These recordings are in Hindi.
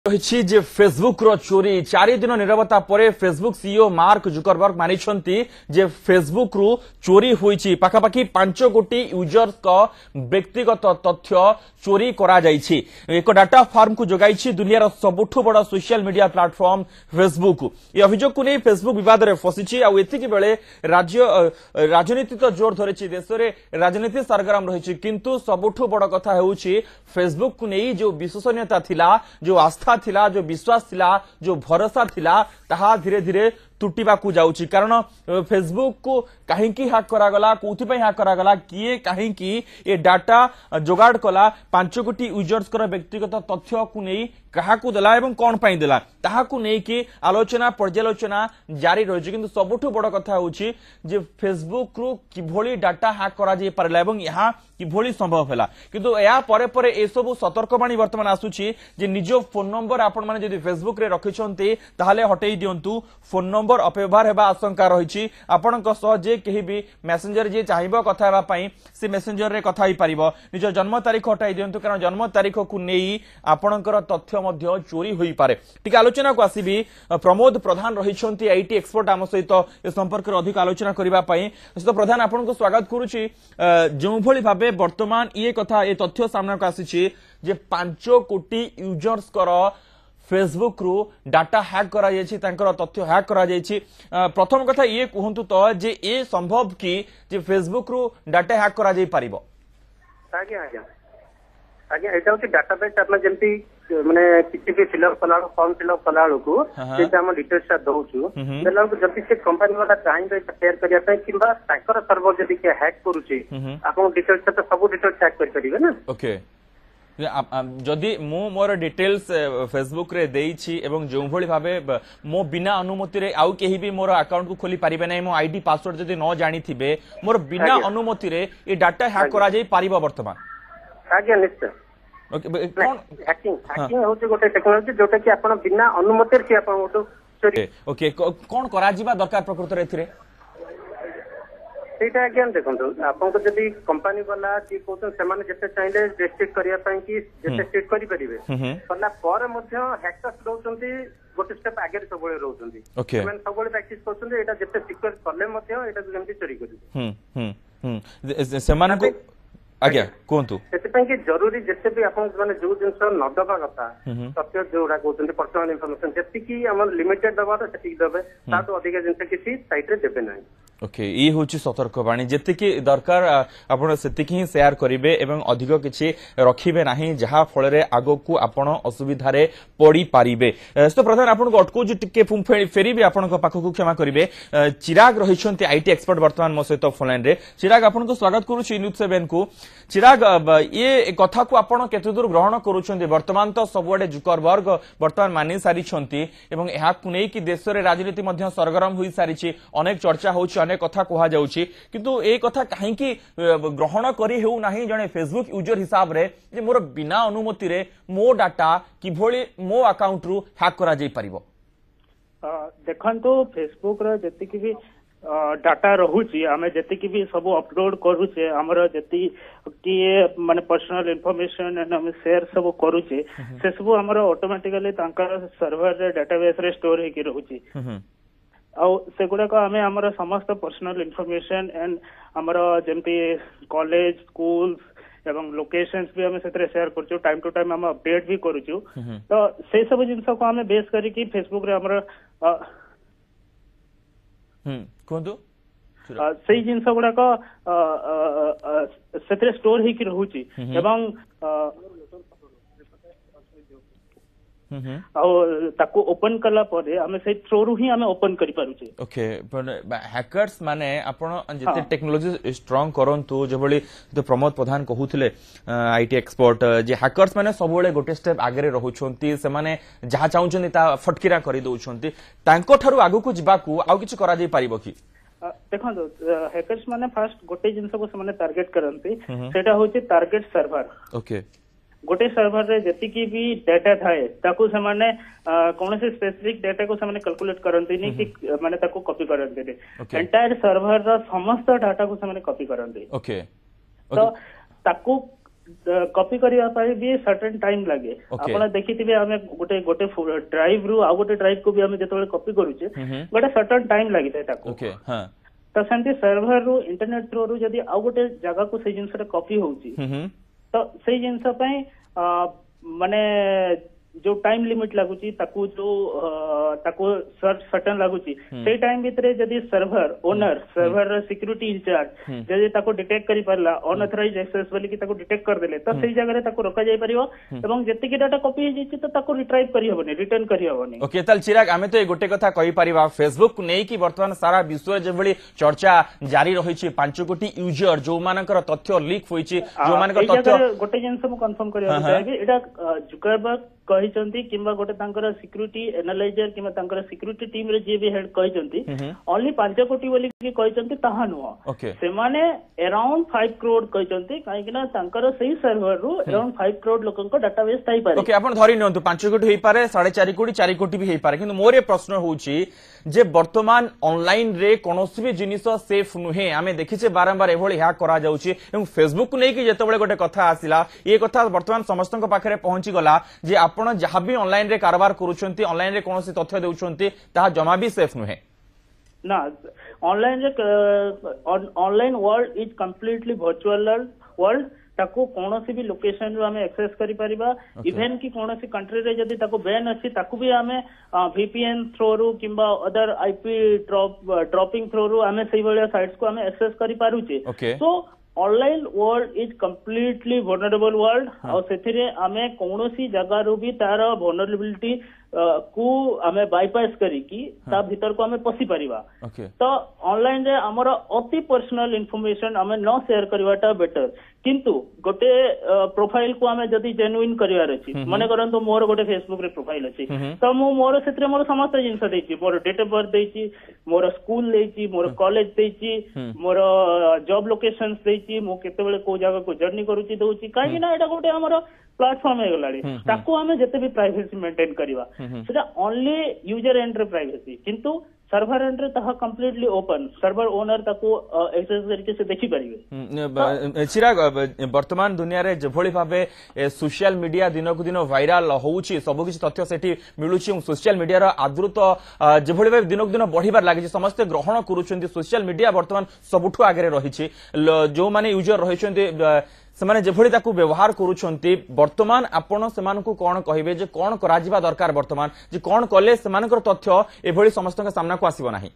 रही जे फेसबुक रो चोरी 4 दिन निरवता पर फेसबुक सीईओ मार्क जुकरबर्ग मानिछंती जे फेसबुक रु चोरी होईची पाखापाखी 5 कोटी यूजर्स का व्यक्तिगत तथ्य चोरी करा जाईची। एक डाटा फार्म को जोगाईची दुनियार सबुठु बड़ सोशल मीडिया प्लेटफॉर्म फेसबुक। ये अभियोग को नहीं फेसबुक विवाद रे फसिची आ एतिकी बेले राजनीति तो जोर धरिची देश रे राजनीति सरगरम रहिची किंतु सबुठु बड़ कथा हेउची फेसबुक को नहीं जो विश्वसनीयता थिला जो आस्था थिला जो विश्वास थिला जो भरोसा थिला ताहा धीरे धीरे तुटिबा को जाउची। कारण फेसबुक को कहीं हैक करागला कोथि पई हैक करागला किए कहीं ये डाटा जोगाड़ कला 5 कोटी यूजर्स कर व्यक्तिगत तथ्य को नहीं कहा को देला एवं कौन पाई देला ताहा को नहीं कि आलोचना पर्यालोचना जारी रही किंतु सबुठु बड़ कथा होची जे फेसबुक रु किभली डाटा हैक करा जाई परला एवं यहाँ किभली संभव हैला किंतु या परे परे ए सब सतर्कवाणी वर्तमान आसुची जे निजो फोन नंबर आपण माने जदि फेसबुक रे रखिछंती ताहाले हटेई दियंतु। फोन नंबर अपव्यवहार हेबा आशंका रहिछि। आपणक सह जे केही भी मेसेंजर जे चाहिबो कथा हेबा पई से मेसेंजर रे कथा होई परिबो। निज जन्म तारीख हटाई दियंतु कारण जन्म तारीख को नेई आपणकर तथ्य मध्य चोरी होई पारे। ठीक आलोचना को आसीबी प्रमोद प्रधान रहिछंती आईटी एक्सपर्ट आम सहित ए संपर्क रे अधिक आलोचना करिबा पई। तो प्रधान आपनको स्वागत करूछि। जो भली भाबे वर्तमान ये कथा ये तथ्य सामना को आसीछि जे 5 कोटी यूजर्स कर फेसबुक रु डाटा हैक करा जायछि तांकर तथ्य हैक करा जायछि। प्रथम कथा ये कहंतु तो जे ए संभव कि जे फेसबुक रु डाटा हैक करा जाय परिबो। आज्ञा आज्ञा आज्ञा एटा होछि डाटाबेस आपन जेंति माने किछि भी फिलअप कलाळो फॉर्म फिलअप कलाळो को जेटा हम डिटेल्स दउछु देला को जति से कंपनी वाला चाहिबे शेयर करिया पय किबा तांकर सर्वर जदि के हैक करूछि आपन डिटेल्स तो सब डिटेल्स हैक कर परिबे ना। ओके जदि मु मोर डिटेल्स फेसबुक रे देइछि एवं जो भली भाबे मो बिना अनुमति रे आउ केही भी मोर अकाउंट को खोली परिबे नै मो आईडी पासवर्ड जदि न जानि थिबे मोर बिना अनुमति रे ए डाटा हैक करा जाई परिबो वर्तमान। आज्ञा निश्चय ओके कोन हैकिंग होचे गोटे टेक्नोलॉजी जोटा कि आपण बिना अनुमति रे आपण चोरी ओके कोन करा जीवा दरकार प्रकृत रे थिरे सेटा आज्ञा देखंतु आपन को जदी कंपनी वाला कि कोन सेमाने जते चाहिले रेस्ट्रिक्ट करिया पई कि जते स्ट्रिक्ट करि परिबे पला पर मध्य हैकर्स रहउचंती गोटे स्टेप आगे सब बळे रहउचंती मैंने सब बळे प्रैक्टिस करछंती एटा जते सिक्योर करले मध्य एटा जेमति चोरी करि सेमान को आज्ञा कोंतु सेति कि जरूरी जते भी आपन माने जो जिंस न दबा कथा तथ्य जोडा कहउचंती पर्सनल इंफॉर्मेशन जति कि हमर लिमिटेड दबा त सेति दबे ता तो अधिक जिंस किसी साइट रे देबे नै। ओके ये होची सतर्कवाणी जेतिकी दरकार आपण सेतिकी ही शेयर करिवे एवं अधिक किछि रखिबे नाही जहा फल रे आगो को आपण असुविधा रे पड़ी पारिबे। तो प्रधान आपण को अटको जे टिके फेरिबे आपण को पाखो को क्षमा करिवे। चिराग रहिछंती आईटी एक्सपर्ट वर्तमान मो सहित फोन लाइन रे। चिराग आपण को स्वागत करूछि न्यूज 7 को। चिराग ये कथा को आपण केते दूर ग्रहण करूछंती वर्तमान तो सबुआडे जुकरबर्ग वर्तमान मानि सारी छंती एवं एहा को नै कि देश रे राजनीति मध्य सरगरम होई सारिछि अनेक चर्चा होछि अनेक कथा कहा जाउछि किंतु ए कथा काहे कि ग्रहण करी हेउ नाही जने फेसबुक यूजर हिसाब रे जे मोर बिना अनुमति रे मो डाटा किभली मो अकाउंट रु हैक करा जाई परिबो। देखंतु फेसबुक रे जति कि भी डाटा रहुछि आमे जति कि भी सब अपलोड करूछे हमर जति कि माने पर्सनल इंफॉर्मेशन एंड हम शेयर सब करूछे से सब हमर ऑटोमेटिकली तांका सर्वर रे डेटाबेस रे स्टोर हे कि रहुछि आउ सेगुड़ा को आमे हमर समस्त पर्सनल इंफॉर्मेशन एंड हमर जेमति कॉलेज स्कूल्स एवं लोकेशंस भी हमें सेतरे शेयर करछु टाइम टू टाइम हम अपडेट भी करछु। तो से सब जिंस को हमें बेस करी कि फेसबुक रे हमर कोंतु सही जिंस गुडा को सेतरे स्टोर हे कि रहुची एवं ताको ओपन कला परे हमें से थ्रू रु ही हमें ओपन करि पारुचे। ओके पर हैकर्स माने आपण जते टेक्नोलॉजी स्ट्रांग करंतु जेबली तो प्रमोद प्रधान कहउथिले आईटी एक्सपर्ट जे हैकर्स माने सबोले गोटे स्टेप आगे रहुछंती से माने जहा चाहुछंती ता फटकिरा करि दउछंती तांको थारु आगु को जिबाकू आउ किछ करा जाई परिबो कि देखो हैकर्स माने फर्स्ट गोटे जिंस को से माने टारगेट करंती सेटा होची टारगेट सर्वर। ओके गोटे सर्वर रे जति की भी डाटा थाए ताको से माने कौन से स्पेसिफिक डाटा को से माने कैलकुलेट करंती नहीं कि माने ताको कॉपी करंती रे एंटायर सर्वर रा समस्त डाटा को से माने कॉपी करंती। ओके तो ताको कॉपी करबा पाई भी सर्टेन टाइम लागे आपण देखिथिबे हमें गोटे गोटे ड्राइव रु आ गोटे ड्राइव को भी हमें जतबे कॉपी करूचे गोटे सर्टेन टाइम लागि ताको ओके हां तो सेंती सर्वर रु इंटरनेट थ्रू रु जदी आ गोटे जगह को से जिंस रे कॉपी होउची तो से जिंस पई माने जो टाइम लिमिट लागुची ताकू जो ताकू सर्टेन लागुची से टाइम भितरे जदी server owner server security incharge जदी ताकू डिटेक्ट करि परला अनऑथराइज्ड एक्सेस बोली कि ताकू डिटेक्ट कर देले तो सेही जगह रे ताकू रोका जाय परियो एवं जति कि डाटा कॉपी हे जिछि तो ताकू रिट्राइव करि हबनी रिटर्न करि हबनी ओके तल चिराग आमे तो ए गोटे कथा कहि परिबा फेसबुक नै कि वर्तमान सारा विश्व जे भली चर्चा जारी रहिछि 5 कोटी यूजर जो मानकर तथ्य लीक होइछि जो मानकर तथ्य गोटे जिंस मु कंफर्म करिया चाहे एटा जुकरबर्ग कहिसंती किंबा गोटे तांकर सिक्यूरिटी एनालाइजर किंबा तांकर सिक्यूरिटी टीम रे जे भी हेड कहिसंती ओनली 5 कोटी बोली कि कहिसंती ताहा नुह से माने अराउंड 5 करोड़ कहिसंती काहे कि ना तांकर सही सर्वर रु अराउंड 5 करोड़ लोकन को डाटाबेस थाई पारे ओके आपण धरि नंतु 5 कोटी होई पारे 4.5 कोटी 4 कोटी भी होई पारे किंतु मोर ए प्रश्न होउची जे वर्तमान ऑनलाइन रे कोनोसी भी जिनिस सेफ नुहे आमे देखिचे बारंबार एभଳି हैक करा जाउची एवं फेसबुक नै कि जेतबळे गोटे कथा आसिला ए कथा वर्तमान समस्तक पाखरे पहुंची गला जे आपण जहां भी ऑनलाइन रे कारबार करूछंती ऑनलाइन रे कोनोसी तथ्य देउछंती ता जमा भी सेफ नुहे ना ऑनलाइन रे online world is completely virtual world ताको कोनोसी भी लोकेशन रो हमें एक्सेस करि परिबा इवन कि कोनोसी कंट्री रे जदी ताको बैन अछि ताको भी हमें वीपीएन थ्रू रो किंबा अदर आईपी ड्रॉपिंग थ्रू रो हमें सही वाला साइट्स को हमें एक्सेस करि पारुचे so online world is completely vulnerable world और सेथिरे हमें कोनोसी जगह रो भी तार वल्नरेबिलिटी को हमें बाईपास करी कि ता भीतर को हमें पसी परिबा तो ऑनलाइन रे हमर अति पर्सनल इंफॉर्मेशन हमें न शेयर करवाटा बेटर किंतु गोटे प्रोफाइल को हमें जदी जेन्युइन करिवार अछि माने करन तो मोर गोटे फेसबुक रे प्रोफाइल अछि तो मो मोर सेत्रे मोर समस्त जिंस देछि मोर डेट ऑफ बर्थ देछि मोर स्कूल देछि मोर कॉलेज देछि मोर जॉब लोकेशंस देछि मो केते बेले को जगह को जर्नी करूछि दउछि काहे ना एटा गोटे हमर प्लेटफॉर्म हे गलाडी ताको हमें जते भी प्राइवेसी मेंटेन करिवा सेटा ओनली यूजर एंड रे प्राइवेसी किंतु सर्वर एंड रे ताहा कंप्लीटली ओपन सर्वर ओनर ताको एक्सेस करके से देखि परिबे चिराग वर्तमान दुनिया रे जेभଳି भाबे सोशल मीडिया दिन को दिन वायरल होउची सब किछ तथ्य सेठी मिलुची सोशल मीडिया रो आदृत जेभଳି भाबे दिन को दिन बढ़िबार लागि समस्त ग्रहण करूछंती सोशल मीडिया वर्तमान सबुठु आगे रहिछि जो माने यूजर रहिछंती सेमाने जेभଳି ताकू व्यवहार करूछंती वर्तमान आपण सेमानकू कोन कहिबे जे कोन करा जिबा दरकार वर्तमान जे कोन कले सेमानकर तथ्य एभଳି समस्तक सामना को आसीबो नाही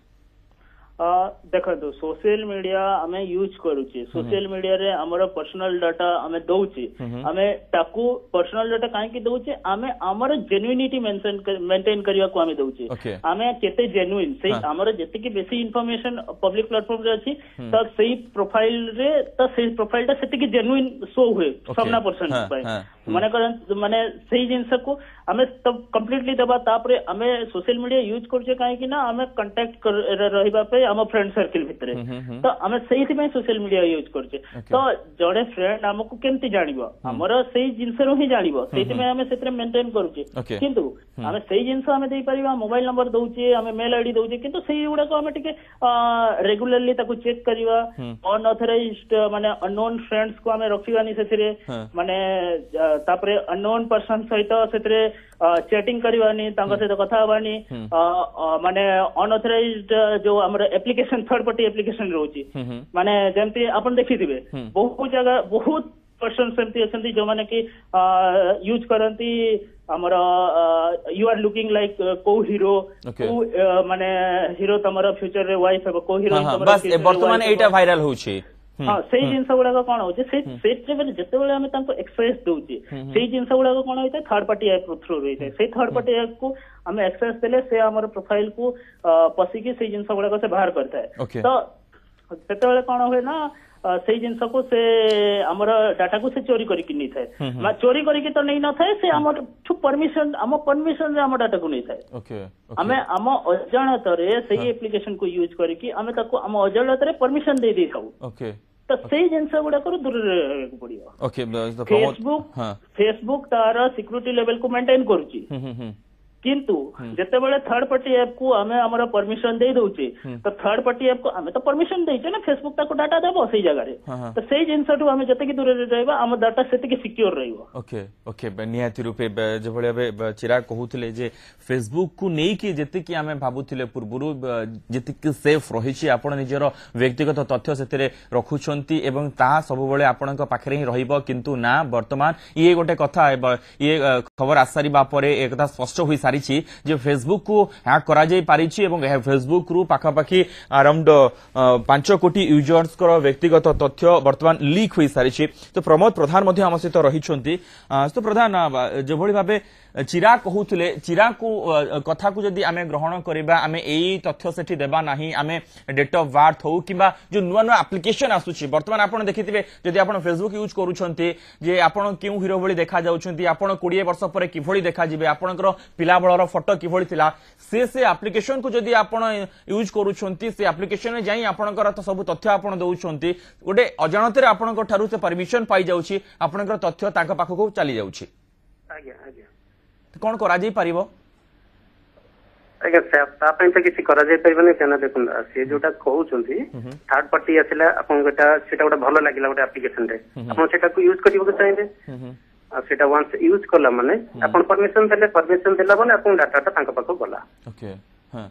देखो सोशल मीडिया हमें यूज करूचे सोशल मीडिया रे हमर पर्सनल डाटा हमें दउचे हमें ताकू पर्सनल डाटा काहे कि दउचे हमें हमर जेन्युइनिटी मेंटेन करिया को हमें दउचे हमें केते जेन्युइन सही हमर जति कि बेसी इंफॉर्मेशन पब्लिक प्लेटफॉर्म रे अछि त सही प्रोफाइल रे त सही प्रोफाइल ता सेति कि जेन्युइन शो हुए सबना पर्सन पाए माने करन माने सही जिंस को हमें तब कंप्लीटली दबा तापरे हमें सोशल मीडिया यूज करछे काहे कि ना हमें कांटेक्ट रहिबा पे हम फ्रेंड सर्किल भितरे तो हमें सही में सोशल मीडिया यूज करछे तो जड़े फ्रेंड हमको केमती जानिबो हमर सही जिंस रो ही जानिबो सेति में हमें सेतरे मेंटेन करछे किंतु हमें सही जिंस हमें देई परिबा मोबाइल नंबर दउछे हमें मेल आईडी दउछे किंतु सही उडा को हमें टिके रेगुलरली ताको चेक करिवा अनऑथराइज्ड माने अननोन फ्रेंड्स को हमें रखिवानी सेतिरे माने तापरे अननोन पर्सन सहित सेतिरे चैटिंग करवानी तांका सहित कथा हवानी माने अनऑथराइज्ड जो हमर एप्लीकेशन थर्ड पार्टी एप्लीकेशन रोची माने जेमती अपन देखिथिबे बहुत जगह बहुत पर्सन सेमती अछंती जो माने कि यूज करंती हमर यू आर लुकिंग लाइक को हीरो माने हीरो तमरा फ्यूचर रे वाइफ है को हीरो बस वर्तमान एटा वायरल होची हाँ सही जिनस गुड़ाक कौन हो जिते आम एक्सप्रेस दौचे से जिनस गुड़ाक कौन होता है थर्ड पार्टी ऐप थ्रू रही है से थर्ड पार्टी ऐप को आम एक्सप्रेस देले से आम प्रोफाइल को पशिकी से जिनस गुड़ाक से बाहर करता है तो से कौन हुए ना से जिनस को से आमर डाटा को से चोरी करके नहीं थाए चोरी करके तो नहीं न थाए से आमर परमिशन आम परमिशन रे आम डाटा को नहीं थाए आमे आम अजाणत रे सही एप्लीकेशन को यूज करके आमे ताको आम अजाणत रे परमिशन दे दी थाउ तो सही जिनस गुड़ा को दूर रहबो पड़ियो फेसबुक तार सिक्योरिटी लेवल को मेंटेन करूची किंतु जेतेबेले थर्ड पार्टी ऐप को आमे हमर परमिशन दे दउचे तो थर्ड पार्टी ऐप को आमे तो परमिशन देचे ना फेसबुक ताको डाटा देबो सेही जगह रे तो सेही जिंसटू आमे जते की दूर रे रहबा हम डाटा सेते की सिक्योर रहइबो ओके ओके निहाती रूपे जे भले बे चिराग कहूथिले जे फेसबुक को नै कि जते की आमे भाबुथिले पूर्वरु जते की सेफ रहिछि आपण निजर व्यक्तिगत तथ्य सेते रखुछंती एवं ता सब बेले आपणक पाखरे ही रहइबो किंतु ना वर्तमान ये गोटे कथा ये खबर आसारिबा परे एकदा स्पष्ट होई सारिछि जे फेसबुक को हैक करा जाई पारिछि एवं फेसबुक रु पाखापाखि अराउंड 5 कोटी यूजर्स को व्यक्तिगत तथ्य वर्तमान लीक होई सारिछि। तो प्रमोद प्रधान मध्ये हम सहित रहिछंती। तो प्रधान जे भली भाबे चिराग कहूथिले चिराग को कथा को जदि आमे ग्रहण करिबा आमे एई तथ्य सेठी देबा नाही आमे डेट ऑफ बर्थ हो किबा जो नुवा नुवा एप्लिकेशन आसुछि वर्तमान आपण देखिथिबे जदि आपण फेसबुक यूज करूछंती जे आपण केउ हीरो भली देखा जाउछंती आपण 20 वर्ष परे कि भली देखा जिबे आपणकर पिला बळर फोटो कि भली थिला से एप्लिकेशन को जदि आपण यूज करूछंती से एप्लिकेशन में जाई आपणकर तो सब तथ्य आपण दउछंती गोटे अजाणते आपणकर ठारू से परमिशन पाई जाउछि आपणकर तथ्य ताका पाखको चली जाउछि आज्ञा आज्ञा कौन करा जाई परिबो आज्ञा ता पई त किछि करा जाई परिबने केना देखुन से जोटा कहउछंती थर्ड पार्टी आसिला आपन गोटा सेटा गोटा भलो लागिला गोटा एप्लिकेशन रे आपन सेटा को यूज करिबो चाहिबे आ सेटा वंस यूज करला माने आपन परमिशन देला माने आपन डाटा तांका पाखो गला ओके हां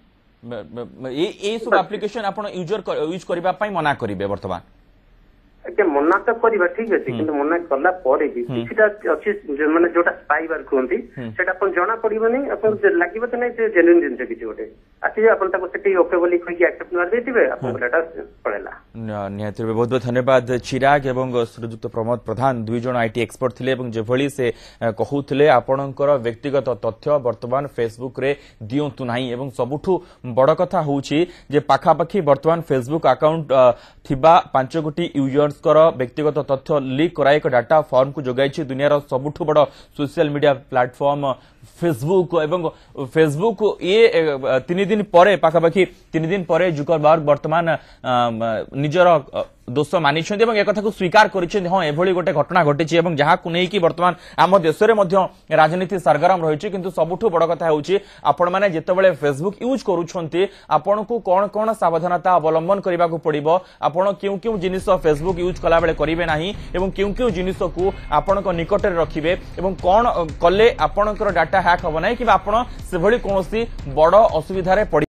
ए सब एप्लिकेशन आपन यूज करबा पई मना करिवे वर्तमान अच्छा मना तो करबा ठीक अछि किंतु मना करला परे भी किछटा अछि माने जोटा स्पाइवर कोंती सेटा अपन जणा पड़िबो नै अपन लागिबो त नै जे जेन्युइन जिंस किछि गोटे आछि अपन ताको सेटी ओके बोली कहि कि एक्सेप्ट मार देतिबे अपन डाटा पड़ेला निहाती बहुत बहुत धन्यवाद चिराग एवं श्रीजुक्त प्रमोद प्रधान दुई जण आईटी एक्सपर्ट थिले एवं जेभली से कहूथिले आपणकर व्यक्तिगत तथ्य वर्तमान फेसबुक रे दियंतु नाही एवं सबुठु बड़ कथा होउची जे पाखापाखि वर्तमान फेसबुक अकाउंट थिबा 5 कोटी यूजर्स व्यक्तिगत तथ्य लीक करा एक डाटा फॉर्म को जोगाई दुनिया सबुठु बड़ सोशल मीडिया प्लेटफॉर्म फेसबुक एवं फेसबुक ये 3 दिन परे पाखापाखि 3 दिन परे जुकरबर्ग वर्तमान निजर दोष मानी एक को स्वीकार कर हाँ एभली गोटे घटना घटी जहाँ को लेकिन वर्तमान आम देश में राजनीति सरगरम रही किंतु सबुठु बड़ कथा होची आपण माने जेतेबेले फेसबुक यूज करूछंती आपण को कौन कौन सावधानता अवलंबन करबा को पड़िबो आपण क्यों क्यों जिनिस फेसबुक यूज कला बेले करिवे नाही एवं क्यों क्यों जिनिस को आपण को निकट रे रखिबे एवं कौन कले आपणकर डाटा हैक हबो नाही कि आपण से भली कोनोसी बड़ असुविधा रे पड़ी